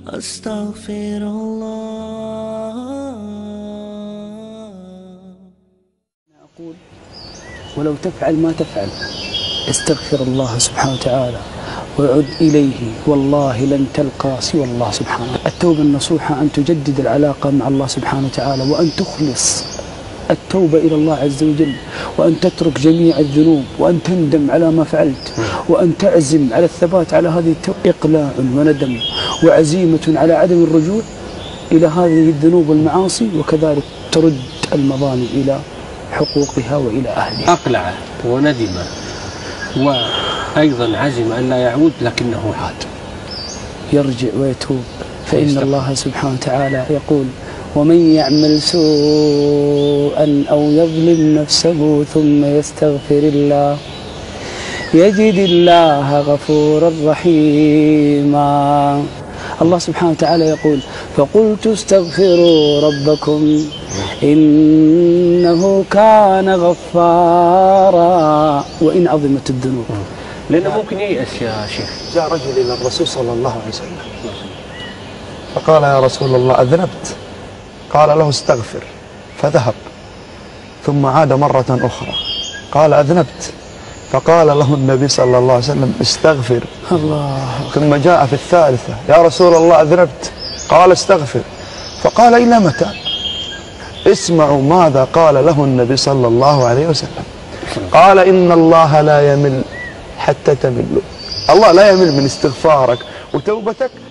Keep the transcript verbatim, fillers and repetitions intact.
أستغفر الله. أقول ولو تفعل ما تفعل استغفر الله سبحانه وتعالى وعد إليه، والله لن تلقى سوى الله سبحانه. التوبة النصوحة أن تجدد العلاقة مع الله سبحانه وتعالى، وأن تخلص التوبة إلى الله عز وجل، وأن تترك جميع الذنوب، وأن تندم على ما فعلت، وأن تعزم على الثبات على هذه التوبة. إقلاع وندم وعزيمة على عدم الرجوع إلى هذه الذنوب والمعاصي، وكذلك ترد المظالم إلى حقوقها وإلى أهلها. أقلع وندم وأيضا عزم أن لا يعود، لكنه عاد، يرجع ويتوب، فإن الله سبحانه وتعالى يقول: ومن يعمل سوءا أو يظلم نفسه ثم يستغفر الله يجد الله غفورا رحيما. الله سبحانه وتعالى يقول: فقلت استغفروا ربكم إنه كان غفارا. وإن عظمت الذنوب، لأنه ممكن ييأس يا شيخ. جاء رجل إلى الرسول صلى الله عليه وسلم فقال: يا رسول الله أذنبت. قال له: استغفر. فذهب ثم عاد مرة أخرى قال: أذنبت. فقال له النبي صلى الله عليه وسلم: استغفر. الله. ثم جاء في الثالثة: يا رسول الله أذنبت. قال: استغفر. فقال: إلى متى؟ اسمعوا ماذا قال له النبي صلى الله عليه وسلم. قال: إن الله لا يمل حتى تملوا. الله لا يمل من استغفارك وتوبتك